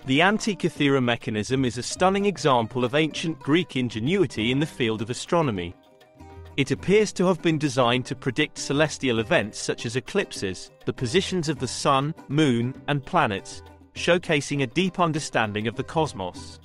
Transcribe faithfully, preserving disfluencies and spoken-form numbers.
The Antikythera Mechanism is a stunning example of ancient Greek ingenuity in the field of astronomy. It appears to have been designed to predict celestial events such as eclipses, the positions of the sun, moon, and planets, showcasing a deep understanding of the cosmos.